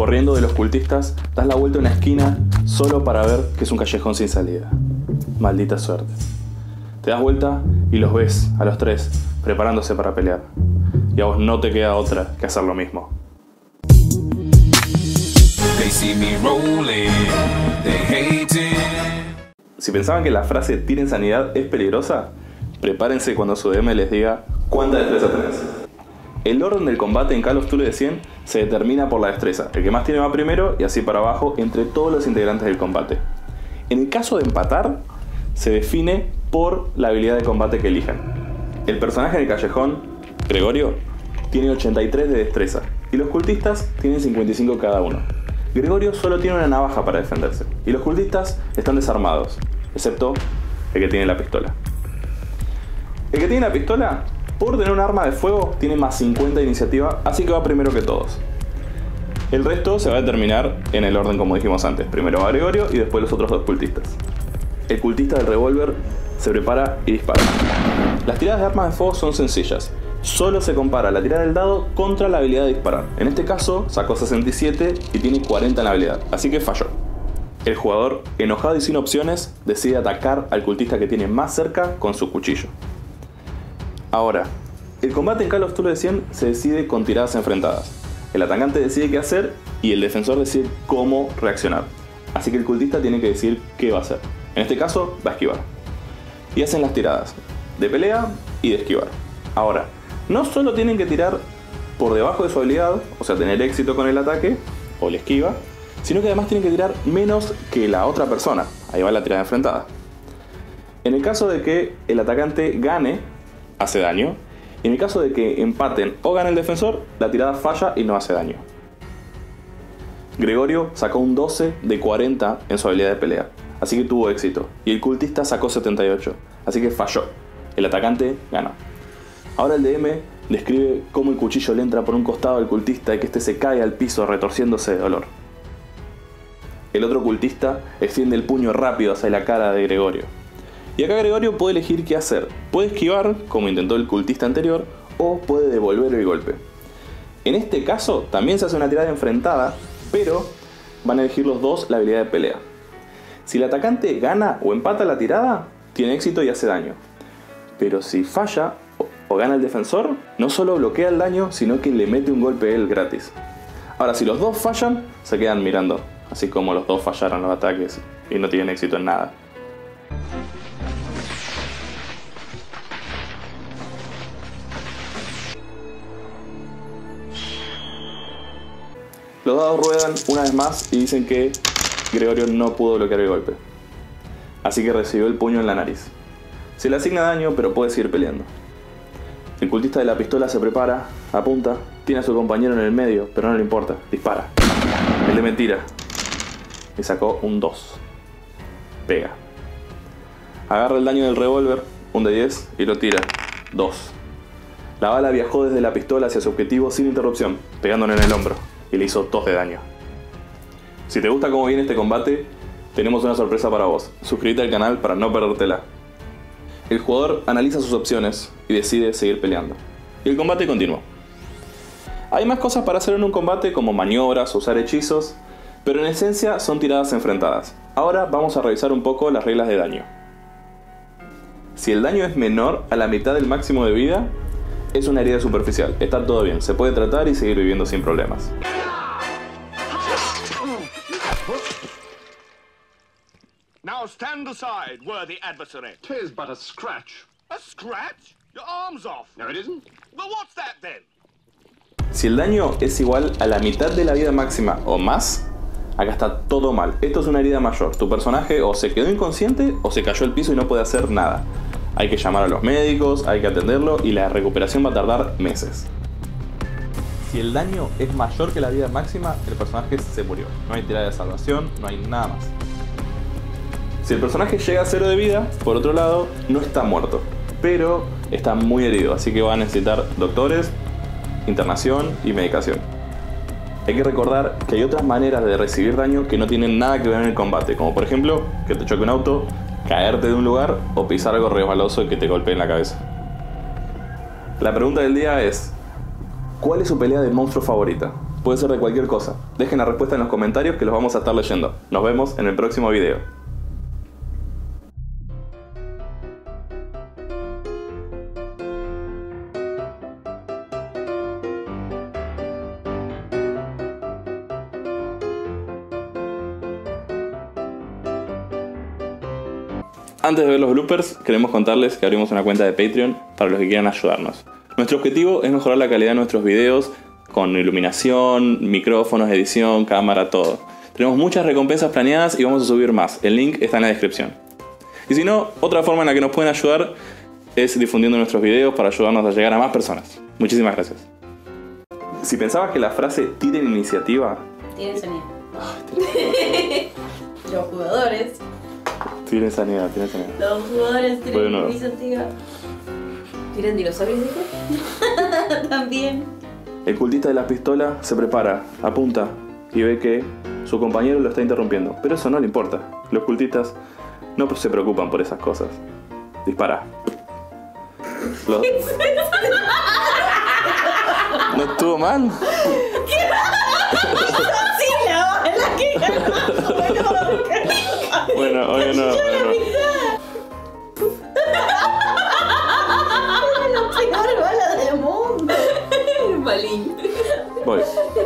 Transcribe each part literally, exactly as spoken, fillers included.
corriendo de los cultistas, das la vuelta a una esquina solo para ver que es un callejón sin salida. Maldita suerte. Te das vuelta y los ves a los tres preparándose para pelear. Y a vos no te queda otra que hacer lo mismo. Si pensaban que la frase "tiren sanidad" es peligrosa, prepárense cuando su D M les diga cuánta destreza tenés. El orden del combate en Call of Duty cien se determina por la destreza. El que más tiene va primero y así para abajo entre todos los integrantes del combate. En el caso de empatar, se define por la habilidad de combate que elijan. El personaje en el callejón, Gregorio, tiene ochenta y tres de destreza y los cultistas tienen cincuenta y cinco cada uno. Gregorio solo tiene una navaja para defenderse y los cultistas están desarmados, excepto el que tiene la pistola. El que tiene la pistola, por tener un arma de fuego, tiene más cincuenta de iniciativa, así que va primero que todos. El resto se va a determinar en el orden como dijimos antes. Primero va Gregorio y después los otros dos cultistas. El cultista del revólver se prepara y dispara. Las tiradas de armas de fuego son sencillas. Solo se compara la tirada del dado contra la habilidad de disparar. En este caso sacó sesenta y siete y tiene cuarenta en la habilidad, así que falló. El jugador, enojado y sin opciones, decide atacar al cultista que tiene más cerca con su cuchillo. Ahora, el combate en Call of Duty cien se decide con tiradas enfrentadas. El atacante decide qué hacer y el defensor decide cómo reaccionar. Así que el cultista tiene que decidir qué va a hacer. En este caso, va a esquivar. Y hacen las tiradas de pelea y de esquivar. Ahora, no solo tienen que tirar por debajo de su habilidad, o sea, tener éxito con el ataque o la esquiva, sino que además tienen que tirar menos que la otra persona. Ahí va la tirada enfrentada. En el caso de que el atacante gane, hace daño. Y en el caso de que empaten o gane el defensor, la tirada falla y no hace daño. Gregorio sacó un doce de cuarenta en su habilidad de pelea, así que tuvo éxito. Y el cultista sacó setenta y ocho, así que falló. El atacante ganó. Ahora el D M describe cómo el cuchillo le entra por un costado al cultista y que este se cae al piso retorciéndose de dolor. El otro cultista extiende el puño rápido hacia la cara de Gregorio. Y acá Gregorio puede elegir qué hacer. Puede esquivar, como intentó el cultista anterior, o puede devolver el golpe. En este caso también se hace una tirada enfrentada, pero van a elegir los dos la habilidad de pelea. Si el atacante gana o empata la tirada, tiene éxito y hace daño. Pero si falla o, o gana el defensor, no solo bloquea el daño, sino que le mete un golpe a él gratis. Ahora, si los dos fallan, se quedan mirando, así como los dos fallaron los ataques y no tienen éxito en nada. Los dados ruedan una vez más y dicen que Gregorio no pudo bloquear el golpe. Así que recibió el puño en la nariz. Se le asigna daño, pero puede seguir peleando. El cultista de la pistola se prepara, apunta, tiene a su compañero en el medio, pero no le importa, dispara. El de mentira. Y sacó un dos. Pega. Agarra el daño del revólver, un de diez, y lo tira. dos. La bala viajó desde la pistola hacia su objetivo sin interrupción, pegándole en el hombro. Y le hizo dos de daño. Si te gusta cómo viene este combate, tenemos una sorpresa para vos. Suscríbete al canal para no perdértela. El jugador analiza sus opciones y decide seguir peleando. Y el combate continuó. Hay más cosas para hacer en un combate, como maniobras o usar hechizos, pero en esencia son tiradas enfrentadas. Ahora vamos a revisar un poco las reglas de daño. Si el daño es menor a la mitad del máximo de vida, es una herida superficial, está todo bien, se puede tratar y seguir viviendo sin problemas. Now stand aside, worthy adversary. 'Tis but a scratch. A scratch? Your arm's off. No, it isn't. Well, what's that then? Si el daño es igual a la mitad de la vida máxima o más, acá está todo mal. Esto es una herida mayor. Tu personaje o se quedó inconsciente o se cayó al piso y no puede hacer nada. Hay que llamar a los médicos, hay que atenderlo y la recuperación va a tardar meses. Si el daño es mayor que la vida máxima, el personaje se murió. No hay tirada de salvación, no hay nada más. Si el personaje llega a cero de vida, por otro lado, no está muerto, pero está muy herido, así que va a necesitar doctores, internación y medicación. Hay que recordar que hay otras maneras de recibir daño que no tienen nada que ver en el combate, como por ejemplo, que te choque un auto, caerte de un lugar o pisar algo resbaloso y que te golpee en la cabeza. La pregunta del día es: ¿cuál es su pelea de monstruo favorita? Puede ser de cualquier cosa. Dejen la respuesta en los comentarios que los vamos a estar leyendo. Nos vemos en el próximo video. Antes de ver los bloopers, queremos contarles que abrimos una cuenta de Patreon para los que quieran ayudarnos. Nuestro objetivo es mejorar la calidad de nuestros videos con iluminación, micrófonos, edición, cámara, todo. Tenemos muchas recompensas planeadas y vamos a subir más. El link está en la descripción. Y si no, otra forma en la que nos pueden ayudar es difundiendo nuestros videos para ayudarnos a llegar a más personas. Muchísimas gracias. Si pensabas que la frase "tiren iniciativa", Tienen sonido. Los jugadores. tienen sanidad, tienen sanidad. Los jugadores tienen Bueno. iniciativa. ¿Tienen dinosaurios, dijo? También. El cultista de la pistola se prepara, apunta y ve que su compañero lo está interrumpiendo. Pero eso no le importa. Los cultistas no se preocupan por esas cosas. Dispara. Los... ¿No estuvo mal? Sí, la bala que ganó. Bueno, oye, no, bueno. La peor bala del mundo. Malín. Voy.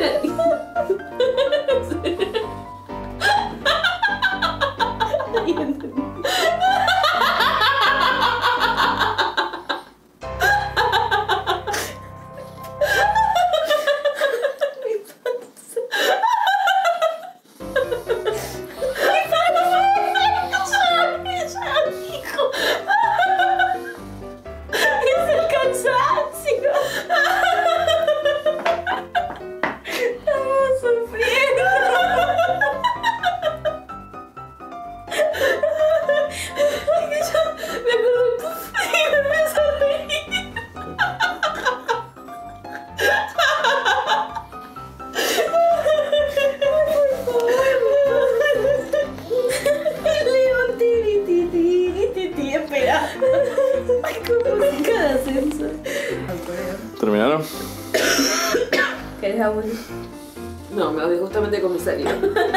¿Terminaron? ¿Querés agua? No, me voy justamente con mi salida.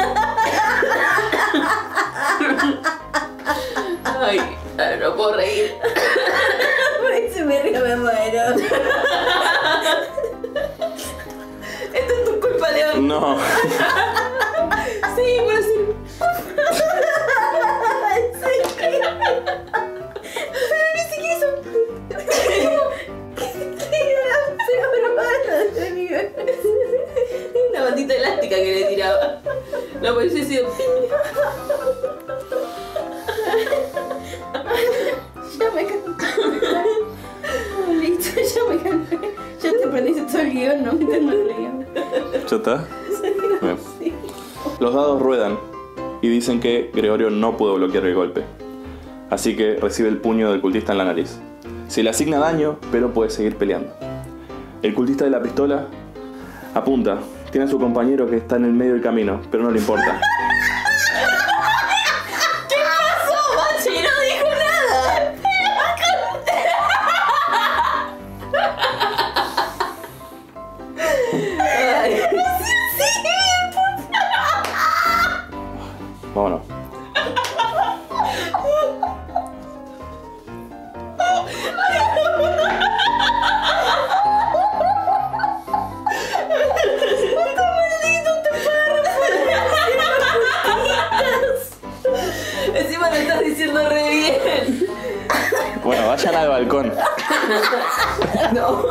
Ay, no puedo reír. Se me río, me muero. Esto es tu culpa, León. No. Sí, por decir. Sí. Pero ni siquiera eso. ¿Qué era la peor bala de mi vida? Una bandita elástica que le tiraba. No, pues hubiese sido. Ya me cansé. Listo, ya me cansé. Ya te aprendiste todo el guión, no me tengo el guión. ¿Ya está? Bien. Sí. Los dados ruedan y dicen que Gregorio no pudo bloquear el golpe. Así que recibe el puño del cultista en la nariz. Se le asigna daño, pero puede seguir peleando. El cultista de la pistola apunta. Tiene a su compañero que está en el medio del camino, pero no le importa. ¿Qué pasó, Bachi? No dijo nada. Ay. Vámonos. Encima lo estás diciendo re bien. Bueno, vayan al balcón. No.